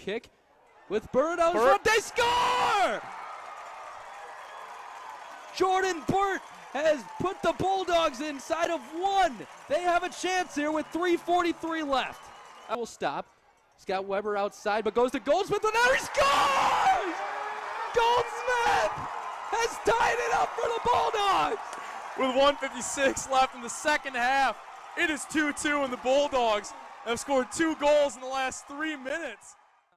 kick with Burt out in front. They score! Jordan Burt has put the Bulldogs inside of one. They have a chance here with 3:43 left. I will stop. He's got Weber outside, but goes to Goldsmith, and there he scores! Goldsmith has tied it up for the Bulldogs! With 1:56 left in the second half, it is 2-2, and the Bulldogs have scored 2 goals in the last 3 minutes.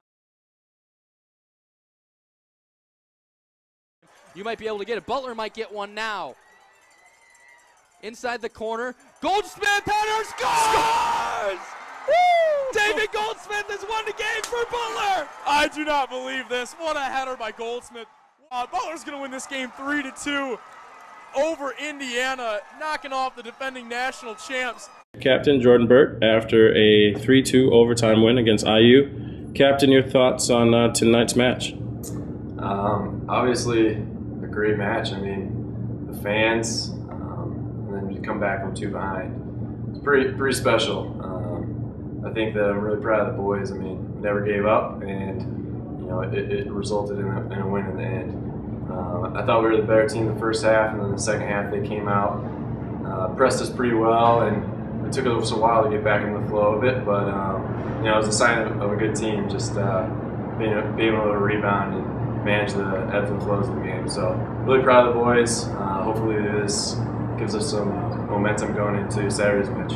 You might be able to get it. Butler might get one now. Inside the corner, Goldsmith, header, scores! Woo! David Goldsmith has won the game for Butler! I do not believe this. What a header by Goldsmith. Butler's going to win this game 3-2 over Indiana, knocking off the defending national champs. Captain Jordan Burt, after a 3-2 overtime win against IU. Captain, your thoughts on tonight's match? Obviously, a great match. I mean, the fans, and then you come back from 2 behind. It's pretty special. I think that I'm really proud of the boys. I mean, we never gave up, and you know, it resulted in a win in the end. I thought we were the better team the first half, and then the second half they came out, pressed us pretty well, and it took us a while to get back in the flow of it. But you know, it was a sign of a good team, just being able to rebound and manage the ebbs and flows of the game. So really proud of the boys. Hopefully this gives us some momentum going into Saturday's match.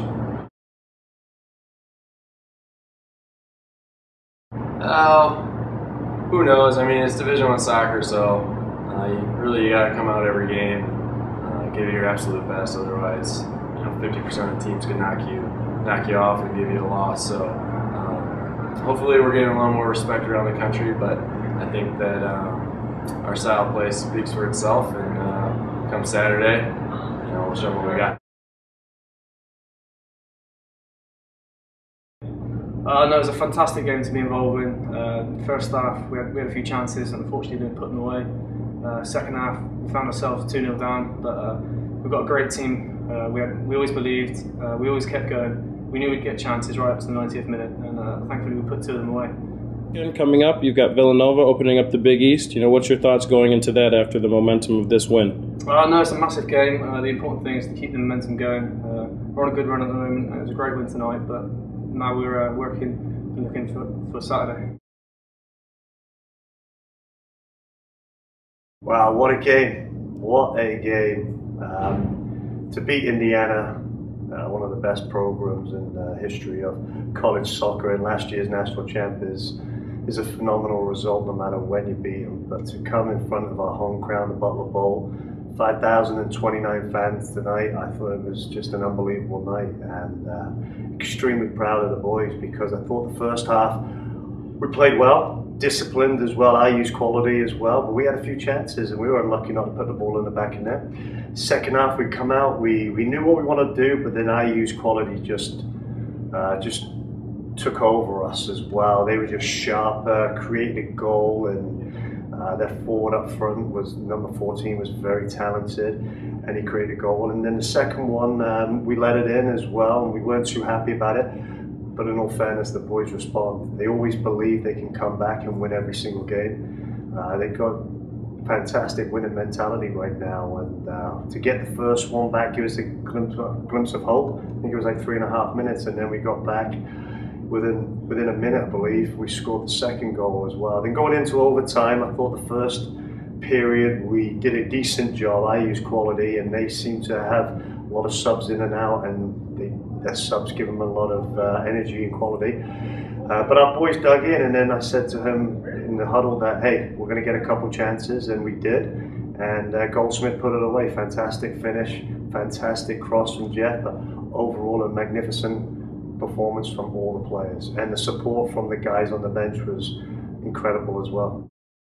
Who knows? I mean, it's Division I soccer, so you got to come out every game, give it your absolute best. Otherwise, you know, 50% of the teams can knock you off and give you a loss. So hopefully, we're getting a little more respect around the country. But I think that our style of play speaks for itself, and come Saturday, you know, we'll show them what we got. No, it was a fantastic game to be involved in. First half, we had a few chances, and unfortunately didn't put them away. Second half, we found ourselves 2-0 down, but we've got a great team. We always believed, we always kept going. We knew we'd get chances right up to the 90th minute, and thankfully we put 2 of them away. Again, coming up, you've got Villanova opening up the Big East. You know, what's your thoughts going into that after the momentum of this win? No, it's a massive game. The important thing is to keep the momentum going. We're on a good run at the moment, and it was a great win tonight, but now we're working and looking for Saturday. Wow, what a game. What a game. To beat Indiana, one of the best programs in the history of college soccer, and last year's national champ is a phenomenal result no matter when you beat them. But to come in front of our home crowd, the Butler Bowl, 5,029 fans tonight, I thought it was just an unbelievable night, and extremely proud of the boys, because I thought the first half we played well, disciplined as well, I used quality as well, but we had a few chances and we were unlucky not to put the ball in the back of net. Second half we come out, we knew what we wanted to do, but then I used quality just took over us as well. They were just sharper, created a goal, and their forward up front was number 14, was very talented, and he created a goal. And then the second one, we let it in as well, and we weren't too happy about it. But in all fairness, the boys respond. They always believe they can come back and win every single game. They've got fantastic winning mentality right now, and to get the first one back gave us a glimpse of hope. I think it was like 3.5 minutes, and then we got back within a minute, I believe. We scored the second goal as well. Then going into overtime, I thought the first period we did a decent job. I used quality, and they seemed to have a lot of subs in and out, and their subs give them a lot of energy and quality. But our boys dug in, and then I said to him in the huddle that, hey, we're going to get a couple chances, and we did. And Goldsmith put it away. Fantastic finish, fantastic cross from Jeff, but overall a magnificent performance from all the players. And the support from the guys on the bench was incredible as well.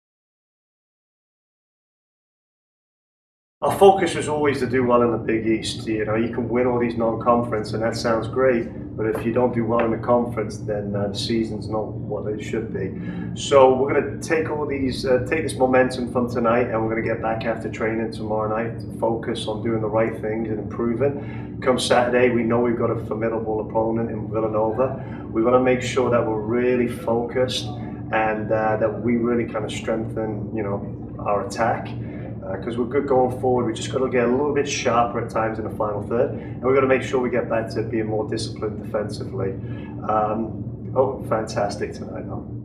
Our focus was always to do well in the Big East. You know, you can win all these non-conference, and that sounds great, but if you don't do well in the conference, then the season's not what it should be. So we're going to take all these, take this momentum from tonight, and we're going to get back after training tomorrow night to focus on doing the right things and improving. Come Saturday, we know we've got a formidable opponent in Villanova. We're going to make sure that we're really focused and that we really kind of strengthen, you know, our attack. Because we're good going forward, we just got to get a little bit sharper at times in the final third, and we've got to make sure we get back to being more disciplined defensively. Fantastic tonight, though.